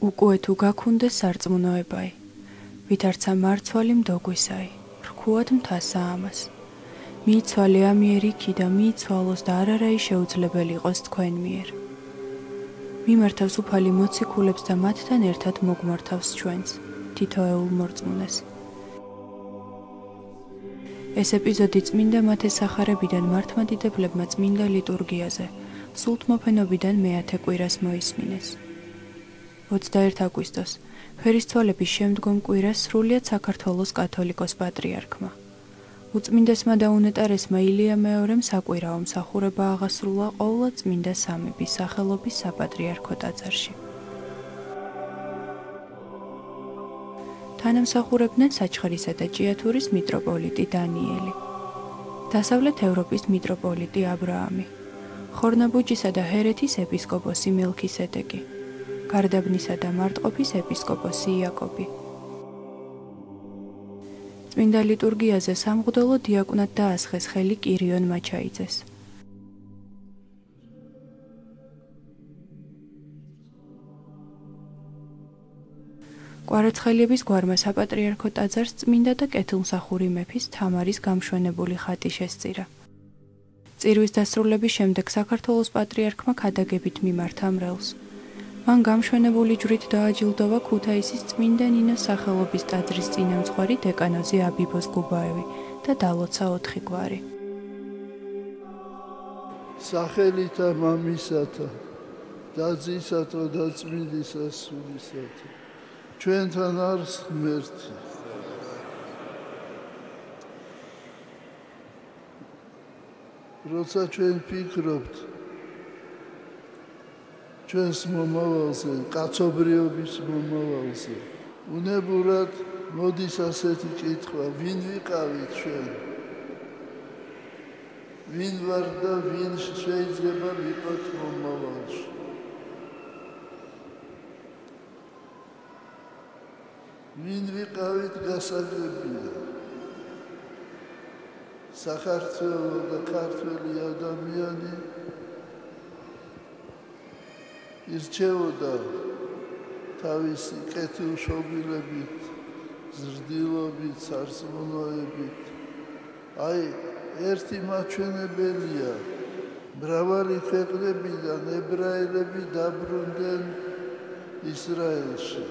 უკვე თუ გაქუნდეს სარწმუნოებაი, ვითარცა მარცვალი მდოგვისაი, რქუად მთასა ამას. მიიცვალე ამიერ იქი და მიიცვალოს და არარაი შეუძლებელი იყოს თქვენ მიერ. მიმართავს უფალი მოციქულებს და მათთან ერთად მოგმართავს ჩვენს, თითოეულ მორწმუნეს. ეს ეპიზოდი წმინდა მათეს სახარებიდან მართლმადიდებლებმა წმინდა ლიტურგიაზე, სულთმოფენობიდან მეათე კვირას მოისმინეს. 21 აგვისტოს, ფერისცვალების შემდგომ კვირას სრულიად საქართველოს კათოლიკოს პატრიარქმა. უწმინდესმა და უნეტარესმა ილია მეორემ საკვირაო მსახურება აღასრულა ყოვლა წმინდა სამების სახელობის საპატრიარქო ტაძარში. თანამსახურებდნენ საჩხერისა და ჭიათურის მიტროპოლიტი დანიელი, დასავლეთ ევროპის მიტროპოლიტი აბრაამი, ხორნაბუჯისა და ჰერეთის ეპისკოპოსი მელქისედეკი, გარდაბნისა და მარტყოფის ეპისკოპოსი იაკობი. წმინდა ლიტურგიაზე სამღვდელო დიაკვნად დაასხეს ხელი კირიონ მაჩაიძეს. კვარაცხელიების გვარმა საპატრიარქო ტაძარს წმინდა და კეთილმსახური მეფის თამარის გამშვენებული ხატი შესწირა. წირვის დასრულების შემდეგ საქართველოს პატრიარქმა ქადაგებით მიმართა მრევლს. მან გამშვენებული ჯვრით დააჯილდოვა ქუთაისის წმინდა ნინოს სახელობის ტაძრის წინამძღვარი დეკანოზი აბიბოს გუბაევი და დალოცა 4 გვარი. სახელითა მამისათა და ძისათა და წმინდისა სულისათა, ჩვენთან არის ღმერთი. როცა ჩვენ ფიქრობთ ჩვენს მომავალზე, კაცობრიობის მომავალზე, უნებურად მოდის ასეთი კითხვა, ვინ ვიყავით ჩვენ? ვინ ვარ და ვინ შეიძლება ვიყოთ მომავალში? ვინ ვიყავით გასაგებია. საქართველო და ქართველი ადამიანი ირჩეოდა თავისი კეთილშობილებით, ზრდილობით, სარწმუნოებით. ერთი მაჩვენებელია, მრავალი ქვეყნებიდან ებრაელები დაბრუნდნენ ისრაელში.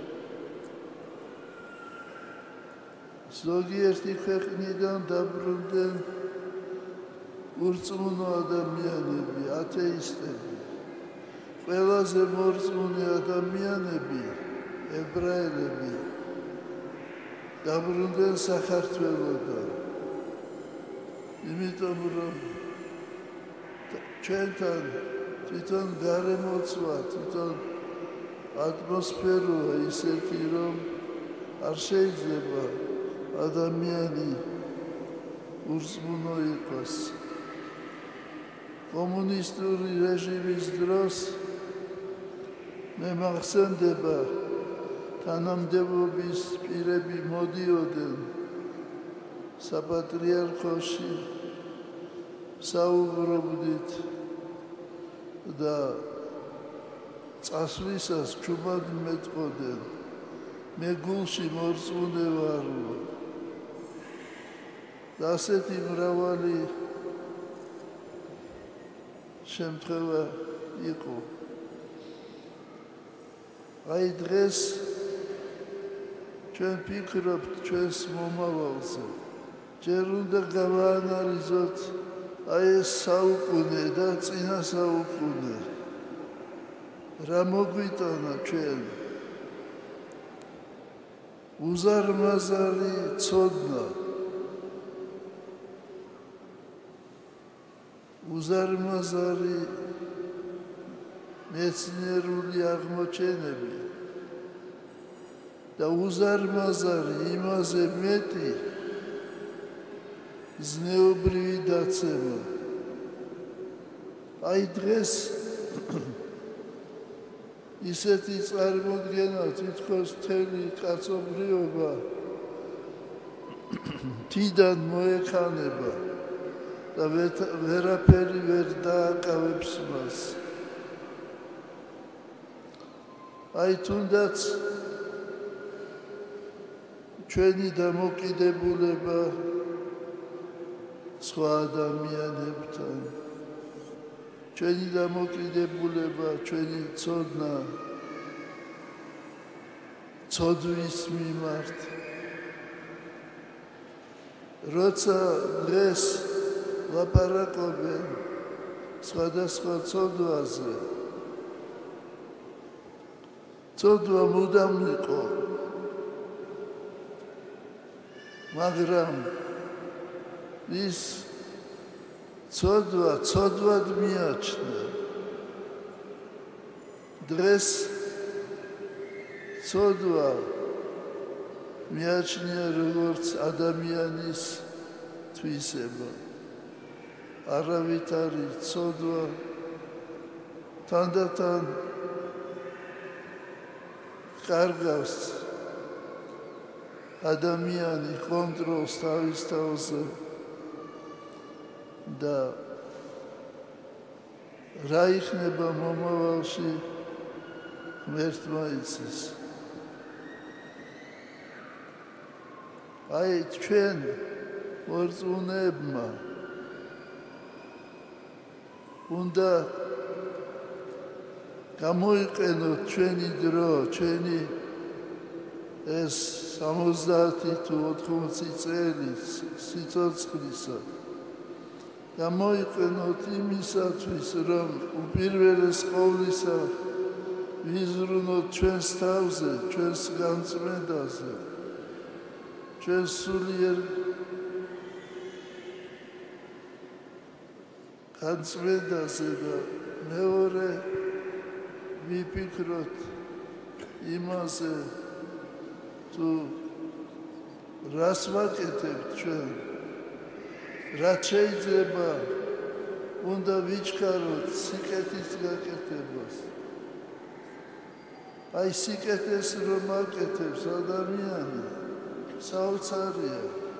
ზოგიერთი ქვეყნიდან დაბრუნდნენ ურწმუნო ადამიანები, ათეისტები. ყველაზე მორწმუნე ადამიანები, ებრაელები, დაბრუნდნენ საქართველოდან. იმიტომ რომ ჩვენთან თვითონ გარემოცვა, თვითონ ატმოსფეროა ისეთი, რომ არ შეიძლება ადამიანი ურწმუნო იყოს. კომუნისტური რეჟიმის დროს მე მახსენდება, თანამდებობის პირები მოდიოდნენ საპატრიარქოში, საუბრობდით და წასვლისას ჩუმად მეტყოდნენ, მე გულში მორწმუნე ვარო. და ასეთი მრავალი შემთხვევა იყო. დღეს ჩვენ ფიქრობთ ჩვენს მომავალზე. ჯერ უნდა გავაანალიზოთ ეს საუკუნე და წინა საუკუნე. რა მოგვიტანა ჩვენ? უზარმაზარი ცოდნა, უზარმაზარი მეცნიერული აღმოჩენები და უზარმაზარი იმაზე მეტი ზნეობრივი დაცემა. დღეს ისეთი წარმოდგენა თითქოს მთელი კაცობრიობა თიდან მოექანება და ვერაფერი ვერ დააკავებს მას. აი თუნდაც ჩვენი დამოკიდებულება სხვა ადამიანებთან, ჩვენი დამოკიდებულება, ჩვენი ცოდნა ცოდვის მიმართ. როცა დღეს ლაპარაკობენ სხვადასხვა ცოდვაზე, ცოდვა მუდამ იყო, მაგრამ ის ცოდვა ცოდვად მიაჩნდა. დღეს ცოდვა მიაჩნია როგორც ადამიანის თვისება. არავითარი ცოდვა თანდათან კარგავს ადამიანი კონტროლს თავის თავზე და რა იქნება მომავალში ღმერთმა იცის. აი ჩვენ მორწმუნეებმა უნდა გამოიყენოთ ჩვენი დრო, ჩვენი ეს 70 თუ 80 წელი სიცოცხლისა. გამოიყენოთ იმისათვის, რომ უპირველეს ყოვლისა ვიზრუნოთ ჩვენს თავზე, ჩვენს განწმენდაზე, ჩვენს სულიერ განწმენდაზე და მეორე ვიფიქროთ იმაზე, თუ რას ვაკეთებთ ჩვენ, რაც შეიძლება უნდა ვიჩქაროთ სიკეთის გაკეთებას. აი სიკეთეს რომ აკეთებს ადამიანი, საოცარია.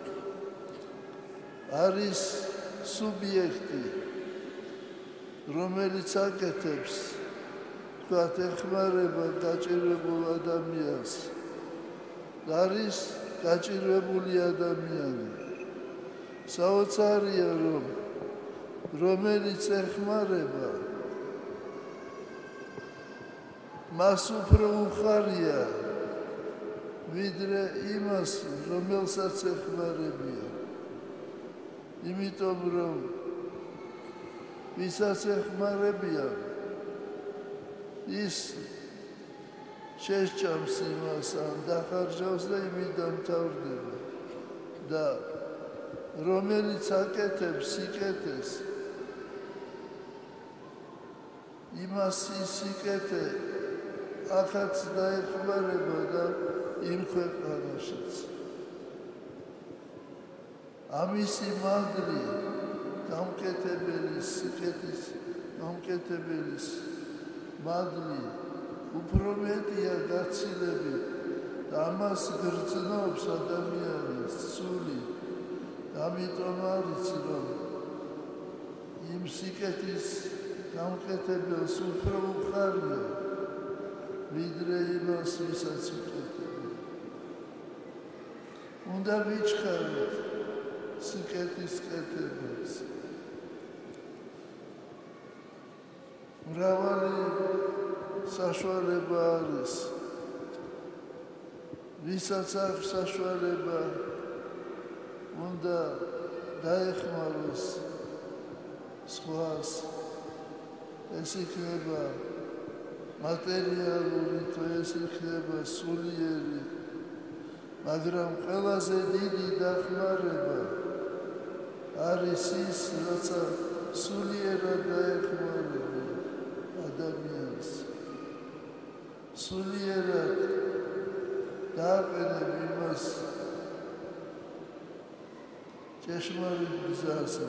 არის სუბიექტი, რომელიც აკეთებს, თქვათ, ეხმარება დაჭირებულ ადამიანს. არის გაჭირვებული ადამიანი. საოცარია, რომელიც ეხმარება, მას უფრო უხარია, ვიდრე იმას, რომელსაც ეხმარებია. იმიტომ რომ ვისაც ეხმარებია, ის შეჭამს იმას ან დახარჯავს და იმით დამთავრდება. და რომელიც აკეთებს სიკეთეს, იმას ის სიკეთე ახაც დაეხმარება და იმ ქვეყანაშიც. ამისი მადლი გამკეთებელის სიკეთის გამკეთებელის მადლი უფრო მეტია გაცილებით და ამას გრძნობს ადამიანის სული. ამიტომ არის, რომ იმ სიკეთის გამკეთებელს უფრო უხარია, ვიდრე იმას, ვისაც უკეთებია. უნდა ვიჩქაროთ სიკეთის კეთებას. მრავალი საშუალება არის, ვისაც აქვს საშუალება, უნდა დაეხმაროს სხვას. ეს იქნება მატერიალური, თუ ეს იქნება სულიერი, მაგრამ ყველაზე დიდი დახმარება არის ის, როცა სულიერად დაეხმარება ადამიანს. სულიერად დააყენებ იმას ჭეშმარიტ გზაზე.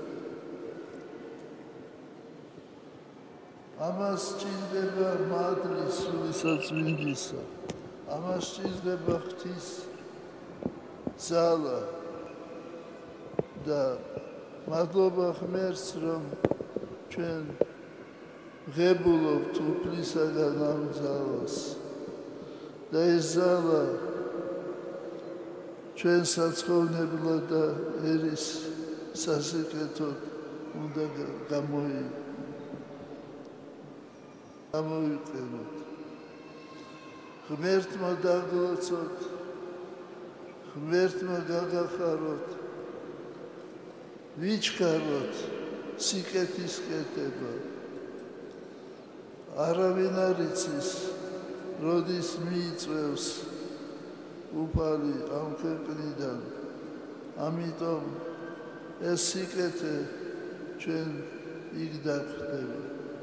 ამას სჭირდება მადლი სულისაწმინდისა. ამას სჭირდება ღვთის ძალა და მადლობა ღმერთს, რომ ჩვენ ღებულობთ უფლისაგან ამ ძალას და ეს ძალა ჩვენ საცხოვნებლად და ერის სასიკეთოდ უნდა გამოიყენოთ. ღმერთმა დაგლოცოთ, ღმერთმა გაგახაროთ, ვიჩქაროთ სიკეთის კეთება. არავინ არ იცის, როდის მიიწვევს უფალი ამ ქვეყნიდან. ამიტომ ეს სიკეთე ჩვენ იქ დაგვხდება.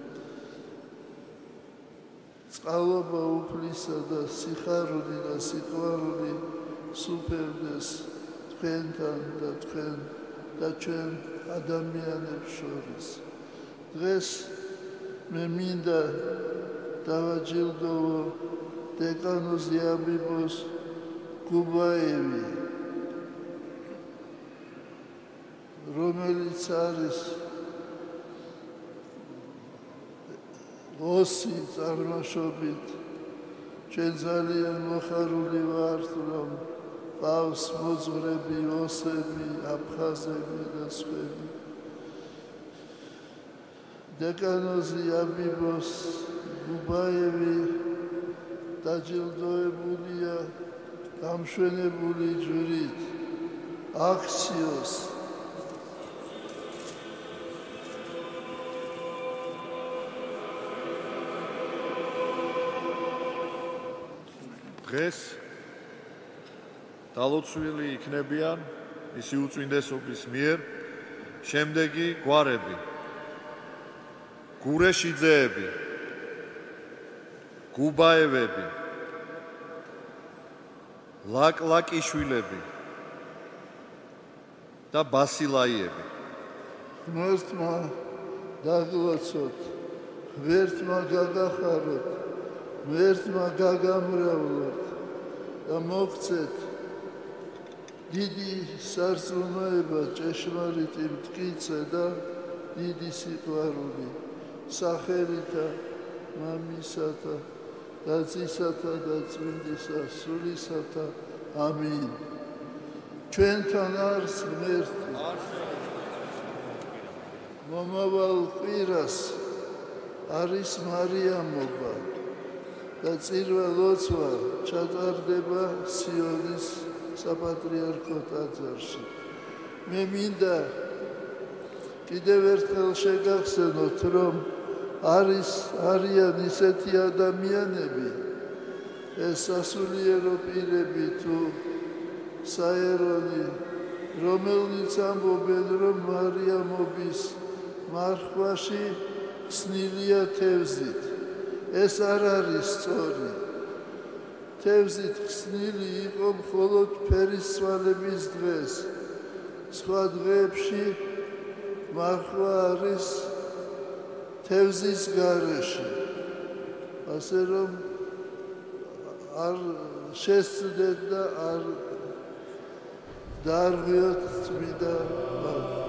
წყალობა უფლისა და სიხარული და სიყვარული სუფევდეს თქვენთან და თქვენ და ჩვენ ადამიანებს შორის. დღეს მე მინდა დავაჯილდოვო დეკანოზი აბიბოს გუბაევი, რომელიც არის ოსი წარმოშობით. ჩვენ ძალიან მოხარული ვართ, რომ ყავს მოძღვრები, ოსები, აფხაზები და სხვები. დეკანოზი აბიბოს გუბაევი დაჯილდოებულია გამშვენებული ჯვრით აქციოს დღეს დალოცვილი იქნებიან მისი უწმინდესობის მიერ შემდეგი გვარები: გურეშიძეები, გუბაევები, ლაკლაკიშვილები და ბასილაიები. ღმერთმა დაგლოცოთ, ღმერთმა გაგახაროთ, ღმერთმა გაგამრავლოთ და მოგცეთ დიდი სარწმუნოება, ჭეშმარიტი მტკიცე და დიდი სიყვარული სახელითა მამისათა და ძისათა და წმინდისა სულისათა. ამინ. ჩვენთან არის ღმერთი. მომავალ კვირას არის მარიამობა და წირვა ლოცვა ჩატარდება სიონის საპატრიარქო ტაძარში. მე მინდა კიდევ ერთხელ შეგახსენოთ, რომ არიან ისეთი ადამიანები, ეს სასულიერო პირები თუ საერონი, რომელნიც ამბობენ, რომ მარიამობის მარხვაში ხსნილია თევზით. ეს არ არის სწორი. თევზით ხსნილი იყო მხოლოდ ფერისცვალების დღეს. სხვა დღეებში მარხვა არის თევზის გარეშე. ასე რომ არ შესწდეთ და არ დაარღვიოთ წმინდა მარხვა.